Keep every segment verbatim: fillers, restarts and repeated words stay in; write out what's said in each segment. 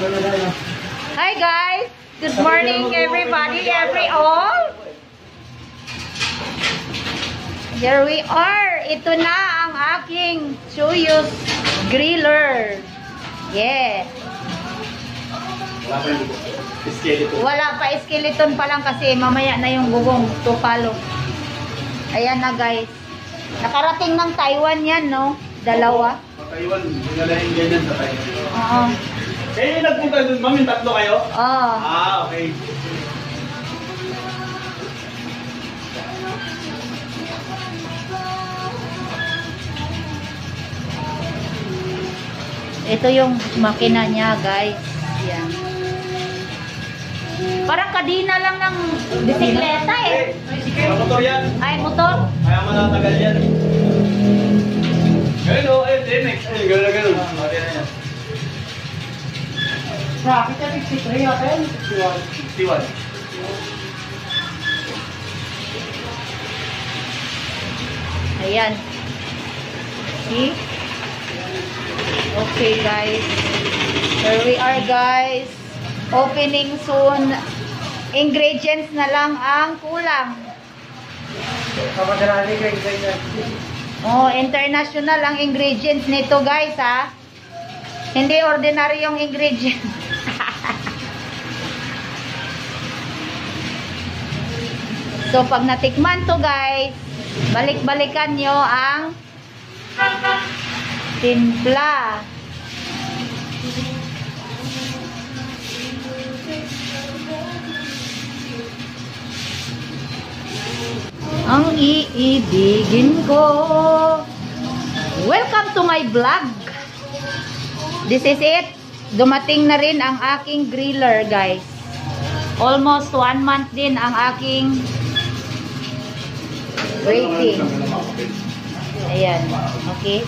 Hi guys! Good morning everybody, every all! Here we are! Ito na ang aking Chuyos griller. Yeah! Wala pa, skeleton pa lang kasi mamaya na yung gugong tupalo. Ayan na guys. Nakarating ng Taiwan yan, no? Dalawa. Taiwan, dinalahin ganyan sa Taiwan. Oo. Eh, nagpunta doon, ma'am, yung tatlo kayo? Oo. Ah, okay. Ito yung makina niya, guys. Yan. Parang kadina lang ng bisikleta eh. Ay, motor yan. Ay, motor? Kaya manatagal yan. Ganun o, ayun, D M X. Ayun, ganun na ganun. Mati na yan. Bakit na sixty-three natin? sixty-one. Ayan. See? Okay, guys. Here we are, guys. Opening soon. Ingredients na lang ang kulang. Kapadarali ka ingredients. Oh, international ang ingredients nito, guys, ha? Hindi ordinary yung ingredients. So, pag natikman to, guys, balik-balikan nyo ang timpla. Ang iibigin ko. Welcome to my vlog. This is it. Dumating na rin ang aking griller, guys. Almost one month din ang aking waiting. Ayan. Okay.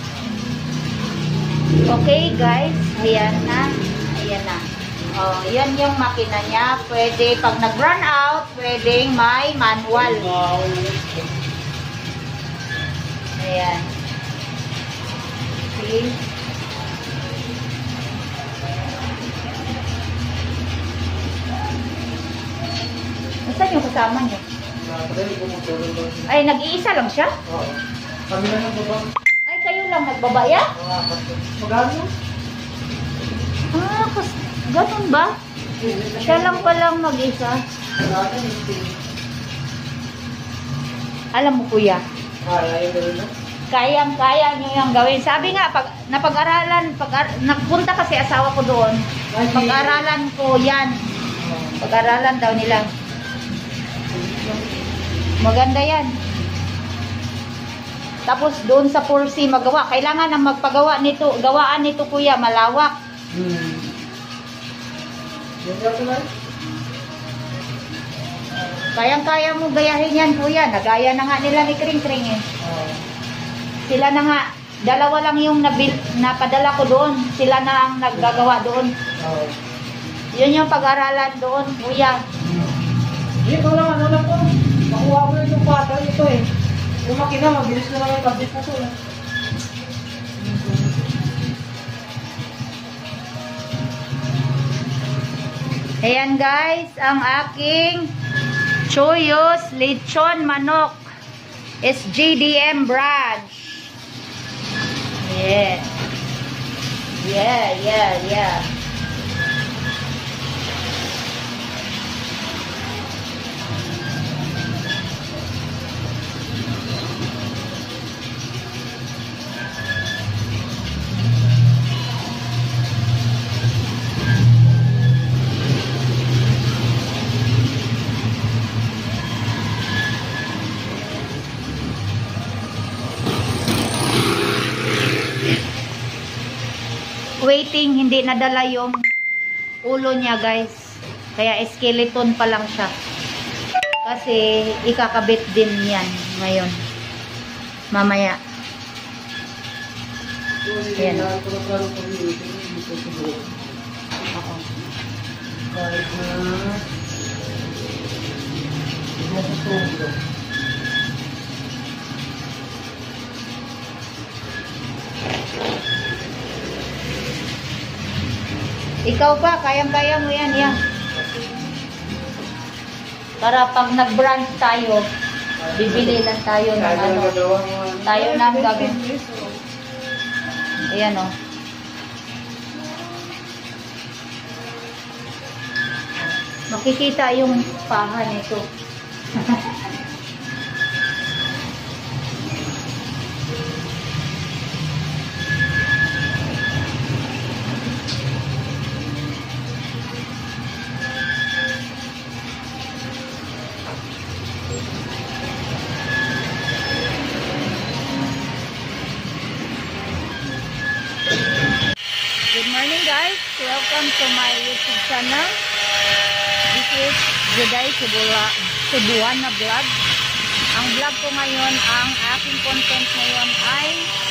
Okay, guys. Ayan na. Ayan na. Oh, yan yung makina niya. Pwede, pag nag-run out, pwedeng may manual. Ayan. See? Saan yung kasama niyo? Ay, nag-iisa lang siya? Oo. Kami na ng baba. Ay, kayo lang nagbabaya? Magano? Ah, kas ganun ba? Siya lang palang mag-isa. Alam mo, kuya, kayang-kaya nyo yung gawin. Sabi nga, pag napag-aralan, pag nagpunta kasi asawa ko doon, pag-aralan ko yan. Pag-aralan daw nila. Maganda yan. Tapos doon sa Pursi magawa. Kailangan na magpagawa nito, gawaan nito, kuya, malawak. Hmm. Kayang-kaya mo gayahin yan, kuya. Nagaya na nga nila ni Kring Kring eh. Sila na nga, dalawa lang yung nabil, napadala ko doon. Sila na ang naggagawa doon. Yun yung pag-aralan doon, kuya. Ito lang, ano lang po. Makuha mo na yung bata ito eh. Yung makina, mabilis na lang yung tablet na to. Ayan guys, ang aking Chuyos Lechon Manok S G D M branch. Yeah. Yeah, yeah, yeah. Waiting, hindi nadala yung ulo niya, guys. Kaya skeleton pa lang siya. Kasi ikakabit din yan ngayon. Mamaya. Ayan. Oo. Kahit na Ikaw pa, kayang-kaya mo yan, yan. Para pag nag-branch tayo, bibili lang tayo ng ano. Tayo ng gagawin. Ayan o. Makikita yung paha nito. Good morning guys, welcome to my YouTube channel. This is Juday Cebuana, Cebuana Vlog. Ang vlog ko ngayon, ang aking content ngayon ay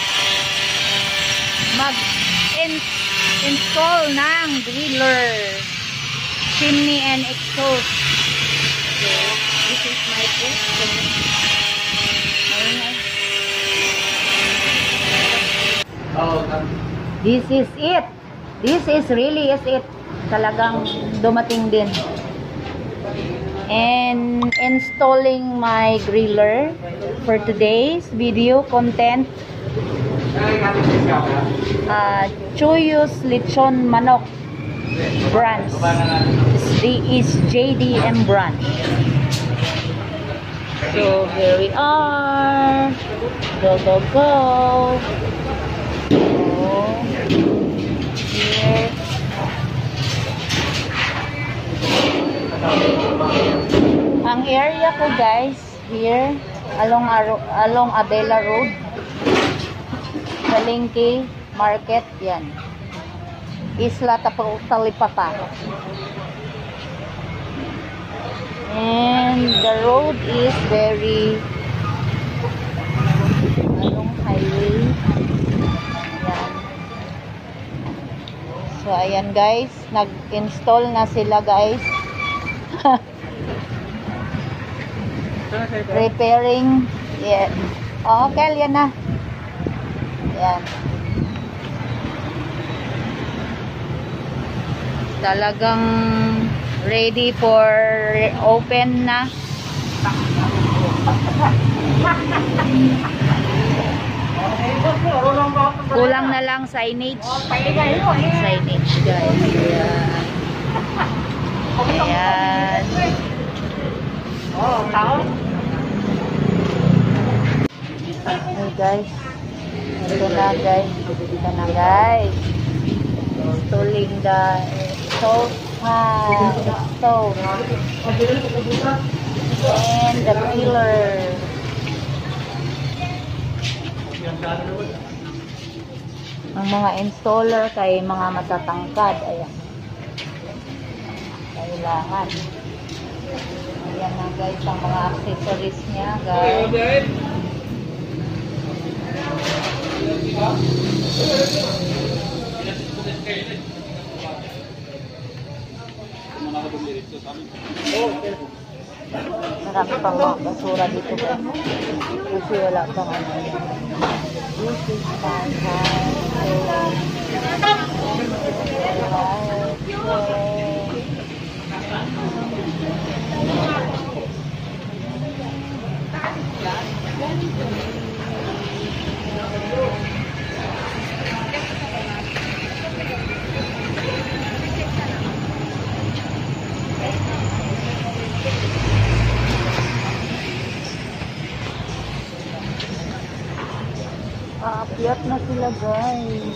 mag-install ng driller, chimney and exhaust. So, this is my question. Oo, This is it. This is really is it. Talagang dumating din. And installing my griller for today's video content. Uh, Chuyos Lechon Manok branch. This is J D M branch. So here we are. Go, go, go. Here. Ang area ko guys, here along along Adela Road, Palengke Market, yan. Isla Talipapa. And the road is very along highway. So, ayan guys. Nag-install na sila guys. Repairing. Yeah. Oh, okay. Yan na. Yan. Talagang ready for open na. Kulang na lang signage. Signage guys. Ayan. Ayan. Hey guys. Ito na guys. Ito na guys. Installing the stove. Stove. And the pillar. Ang mga installer kay mga matatangkad, ayan. Kailangan. Ayan na guys, ang mga accessories niya, guys. Marami pang mga basura dito guys. Kasi wala pang ano. This is my house. Aakyat na sila guys.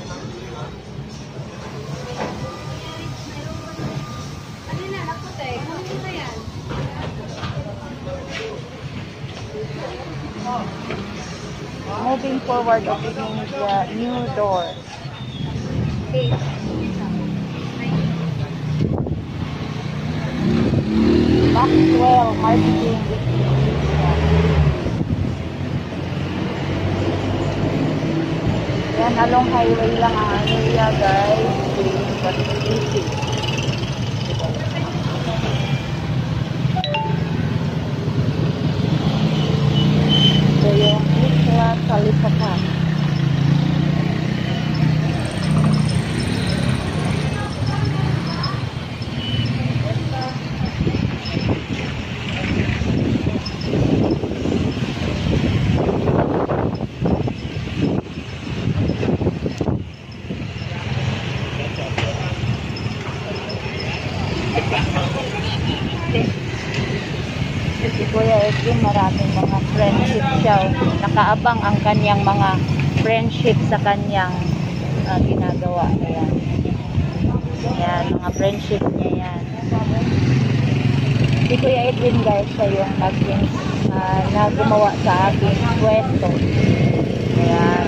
Moving forward, opening the new door. Maxwell Marketing. Yan, along highway lang ang area guys. So yung Isla Talipapa. Kuya Edwin, maraming mga friendship siya. Nakaabang ang kanyang mga friendship sa kanyang uh, ginagawa. Ayan. Ayan, mga friendship niya yan. Si Kuya Edwin guys, siya yung nag uh, na gumawa sa aking kwento. Ayan.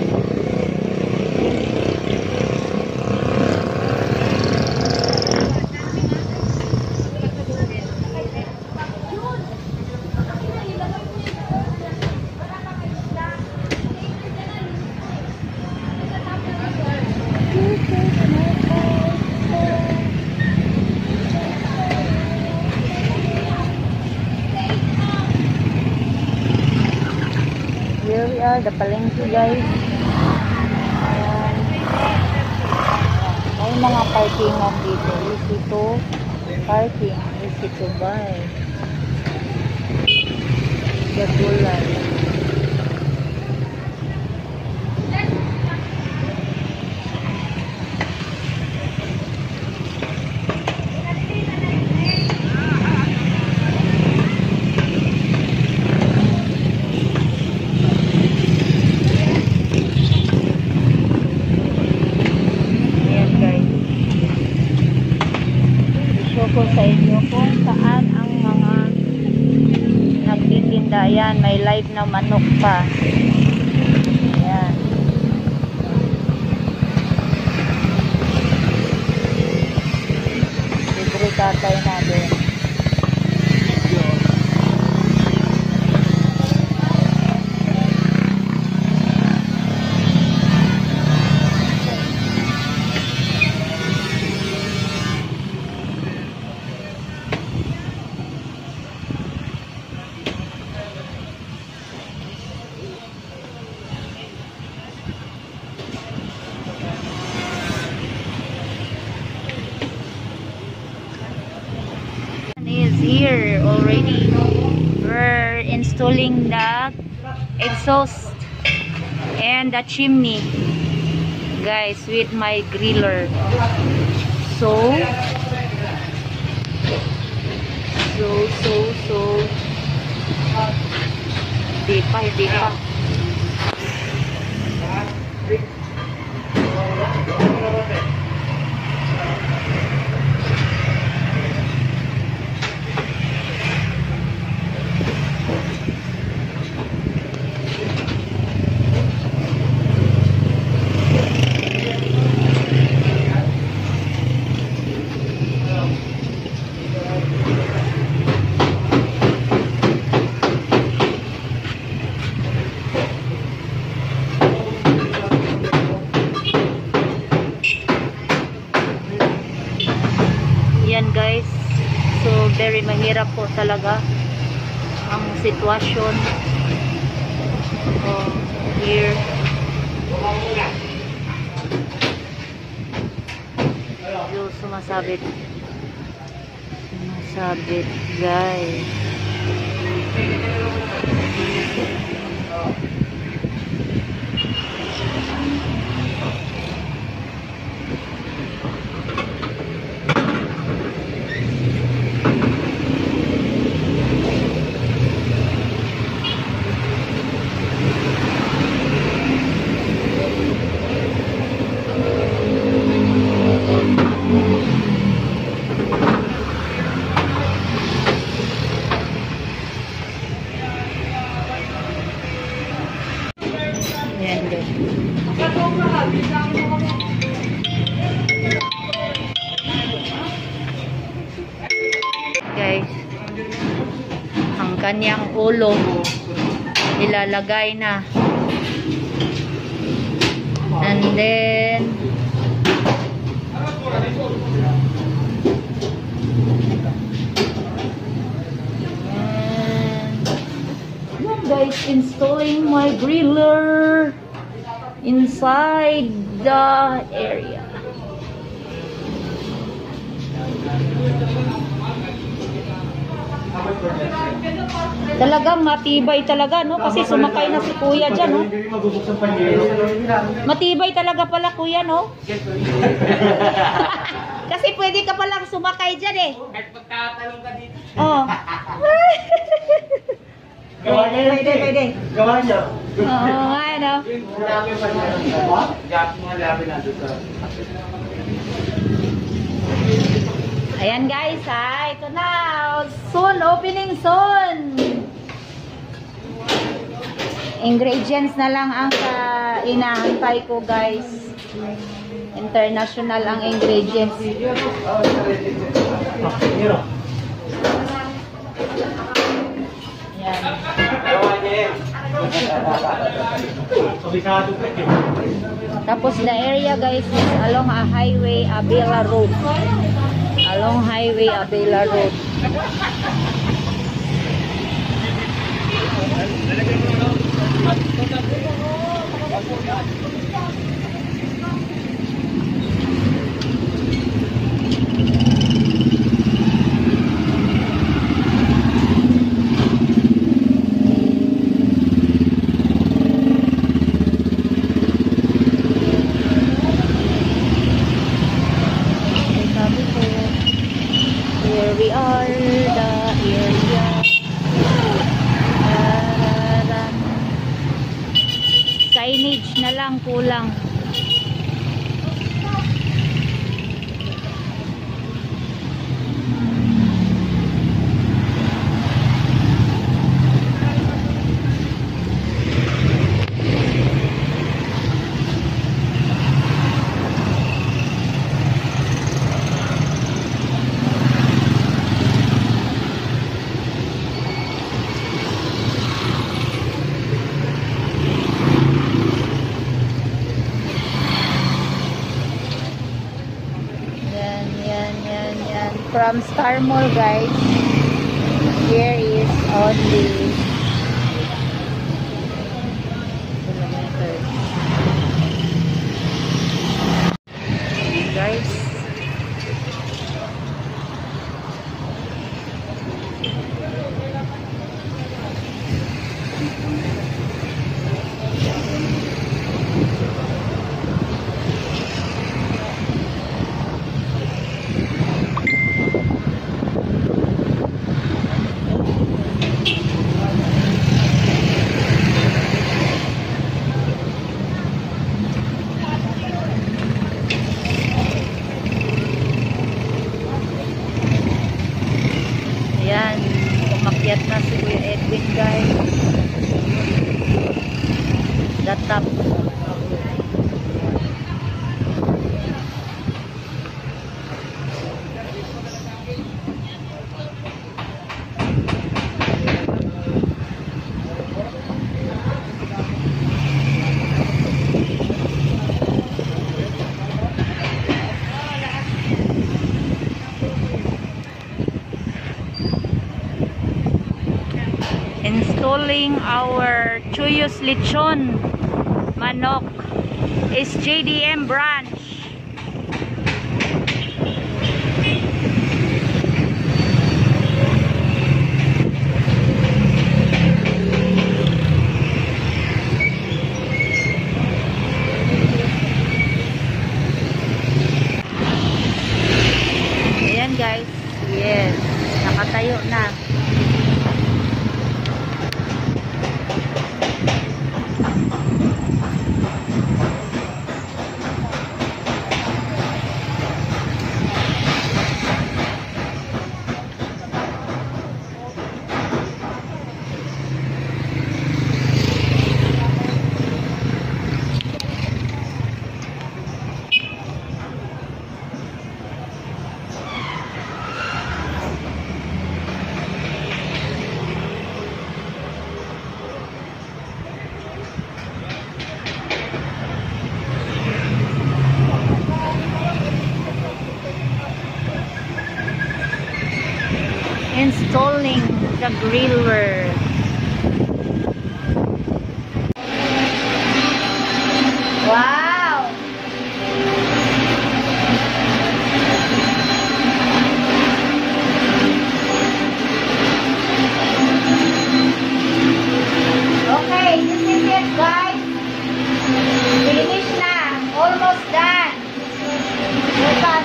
Here we are, the palengke guys. Ayan. May mga parkingan dito. Easy to parking, easy to buy. The gulay. Ko sa inyo kung saan ang mga nagtitinda. Ayan, may live na manok pa. Ayan. Libre tatay natin. Is here already. We're installing the exhaust and the chimney guys with my griller. So so so so di pa di pa guys. So very mahirap po talaga ang sitwasyon oh, here. Yung sumasabit sumasabit guys. Guys, ang kanyang ulo nilalagay na, and then and guys, installing my griller inside the area. Talagang matibay talaga, no? Kasi sumakay na si kuya dyan, no? Matibay talaga pala kuya, no? Kasi pwede ka palang sumakay dyan, eh. Kahit magtatanong ka dito. Oh. Pwede, pwede. Gawa niya. Oo nga, no? Labi pa niya. Gap mga labi na doon sa... Ayan guys, ha. Ito na. Soon, opening soon. Ingredients na lang ang uh, inahantay ko, guys. International ang ingredients. Ayan. Gawa niya yan. Tapos the area guys is along a highway Abela Road. Along highway Abela Road. Here we are, the area. Tararan. Signage na lang kulang. From Star Mall guys, here is only kilometers. Guys, ayan, umakyat na si Kuya Edwin guys. The top. Installing our Chuyos Lechon Manok is J D M branch. Ayan guys, yes, nakatayo na. Installing the griller. Wow! Okay, this is it guys. Finish na. Almost done. Bukas.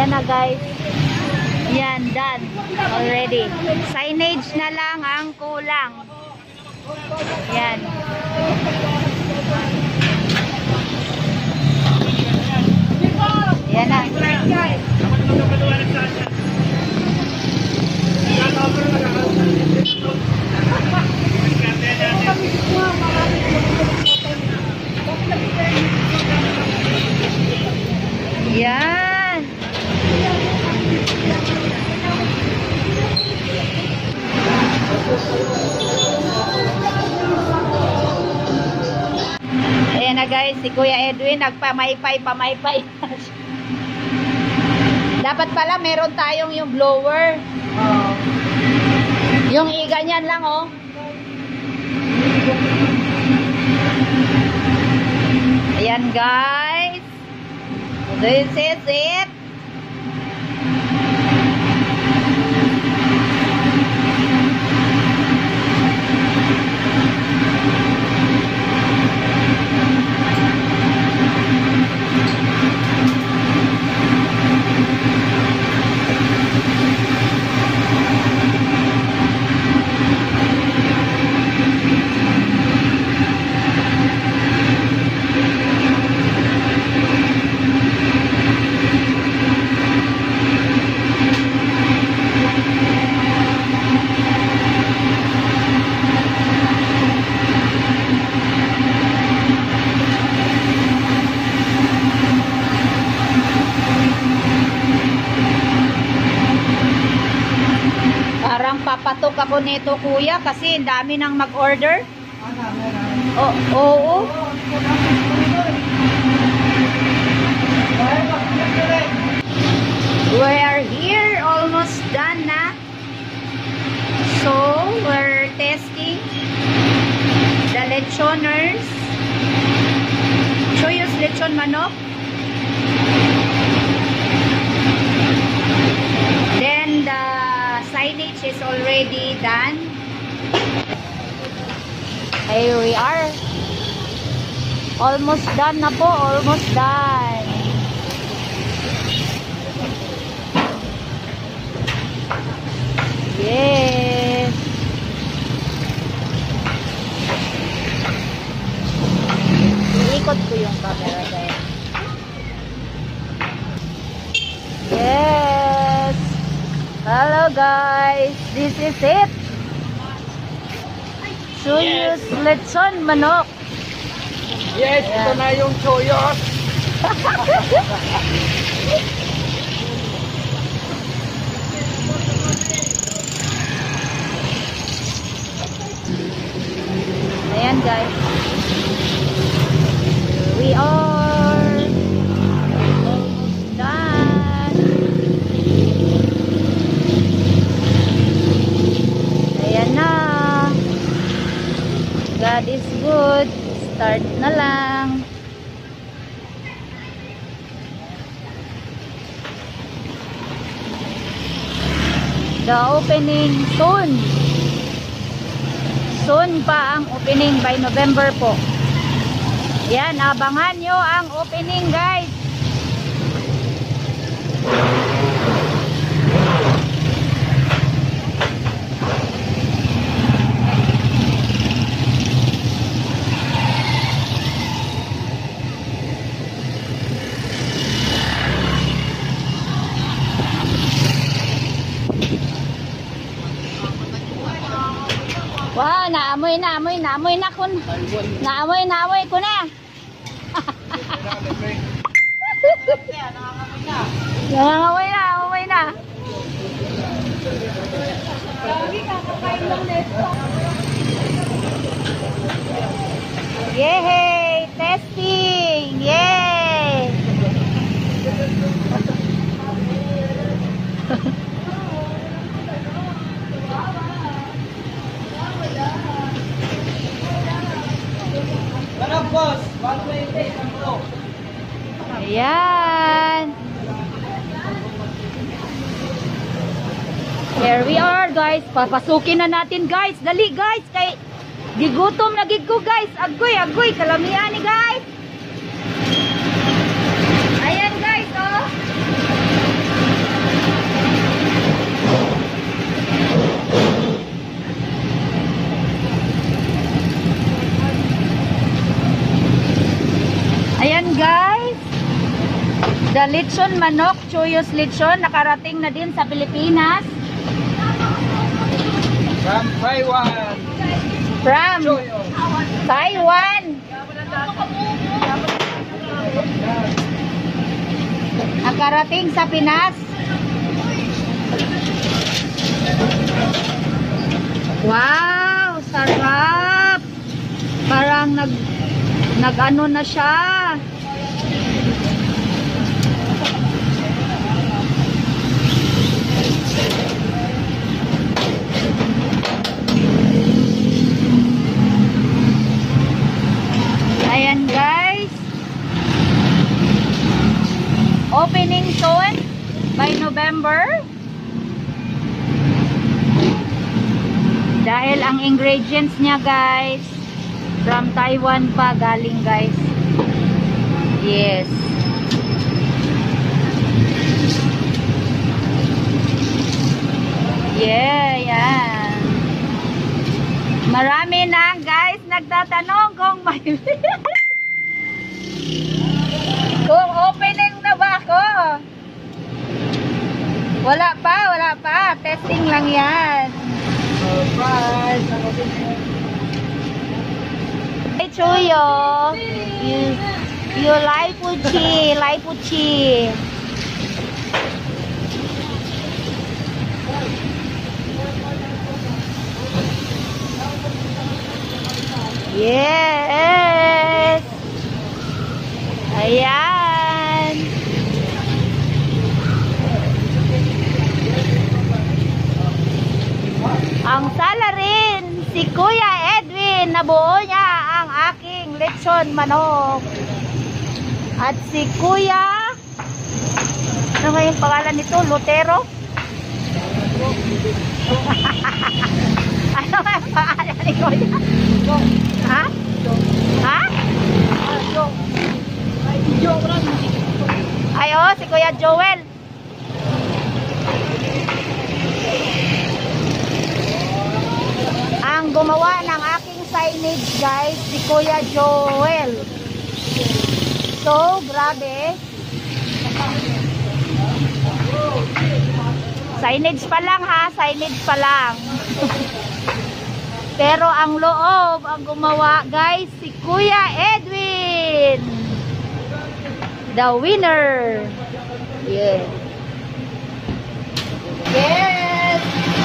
Ayan na guys. Yan, done. Already. Signage na lang ang kulang. Yan. Yan na. Yan. Ayan na guys, si Kuya Edwin nagpamaypay, pamaypay. Dapat pala meron tayong yung blower. Ah. Yung iganyan lang oh. Ayan guys. This is it. Parang papatok ako nito kuya kasi dami nang mag-order. Oh, oo. We are here, almost done na. So, we're testing the lechoners. Chuyos lechon manok. Then the signage is already done. Here we are. Almost done na po. Almost done. Yes. Iikot ko yung camera guys. Yes. Hello guys, this is it. Chuyos lechon manok. Yes, ito na yung Chuyos. Ayan guys. We are almost done. Ayan na. God is good. Start na lang. The opening soon. Soon pa ang opening by November po. Yan, abangan nyo ang opening guys. Wow, naamoy, naamoy, naamoy na kun. Naamoy, naamoy ko na. Nangangamoy na, naamoy na. Yay! Testing! Yay! Ano boss? one twenty, sampo. Ayan. Here we are guys. Papasukin na natin guys. Dali guys. Kay gigutom na gig ko guys. Agoy, agoy. Kalamihan ni guys. Ayan guys oh. The lechon manok, Chuyos lechon, nakarating na din sa Pilipinas. From Taiwan. From Taiwan. Nakarating sa Pinas. Wow, sarap. Parang nag nag-ano na siya. Ayan guys. Opening soon by November. Dahil ang ingredients niya guys from Taiwan pa galing guys. Yes. Yeah, yan. Marami na guys nagtatanong kung may kung opening na ba ako. Wala pa, wala pa. Testing lang yan. Surprise! Hey Chuyo, you, you like puchi, like puchi. Yes. Ayan. Ang salarin, si Kuya Edwin, nabuo niya ang aking lechon manok. At si Kuya, ano nga yung pangalan nito? Lutero? Ano nga yung pangalan ni Kuya? Ha? Ha? Ay, oh, si Kuya Joel. Ang gumawa ng aking signage guys, si Kuya Joel. So, grabe. Signage pa lang ha, signage pa lang. Pero ang loob, ang gumawa guys, si Kuya Edwin. The winner. Yeah. Yes.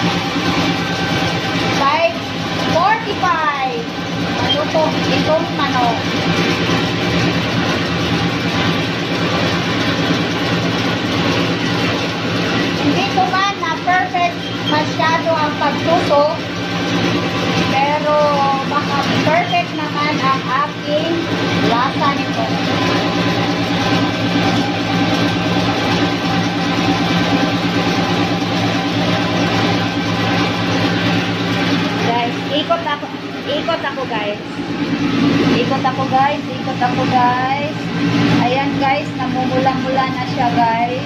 five forty-five. Ano to? Itong manok. Hindi ko man na perfect masyado ang pagtusok. Pero baka perfect naman ang aking lasa nito. Guys, ikot ako. Ikot ako guys. Ikot ako guys. Ikot ako guys. Ayan guys, namumula-mula na siya guys.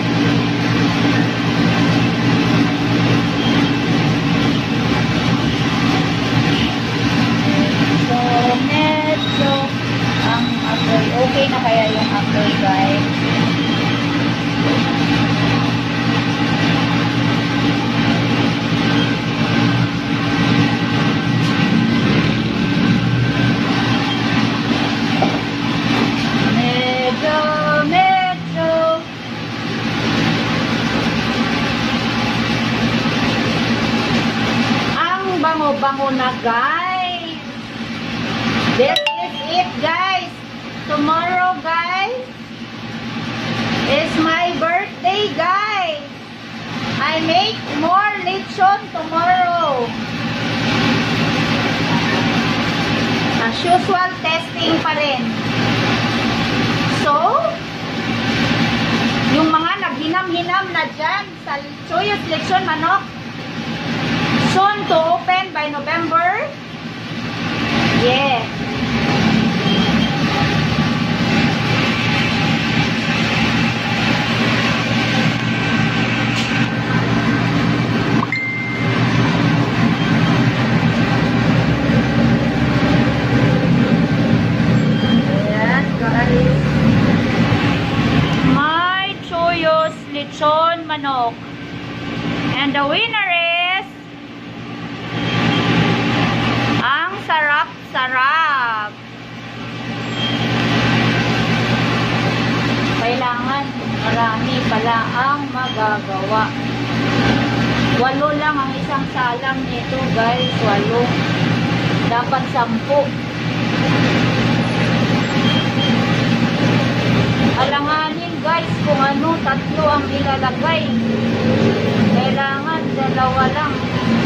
So, medyo ang apoy. Okay na kaya yung apoy guys. Medyo, medyo. Ang bango-bango na guys. This is it guys. Tomorrow guys is my birthday guys. I make more lechon tomorrow. As usual, testing pa rin. So, yung mga naghinam-hinam na dyan sa Chuyos lechon manok, soon to open by November. Yeah. Ayan, guys. Ma lechon manok. And the winner is ang sarap-sarap. Kailangan marami pala ang magagawa. Walo lang ang isang salang nito, guys. Walo. Dapat sampu. Alanganin, guys, kung ano, tatlo ang ilalagay. Kailangan dalawa lang.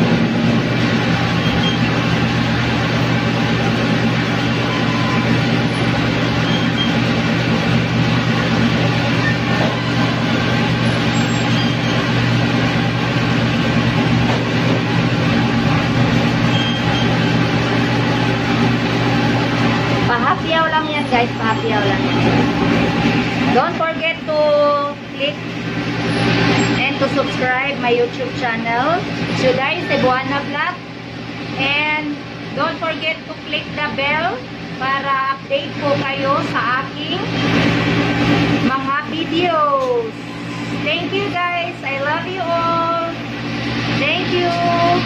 Pahapyaw lang yan, guys. Pahapyaw lang yan. Don't forget to click and to subscribe my YouTube channel, July Cebuana Vlog. And don't forget to click the bell para update po kayo sa aking mga videos. Thank you, guys. I love you all. Thank you.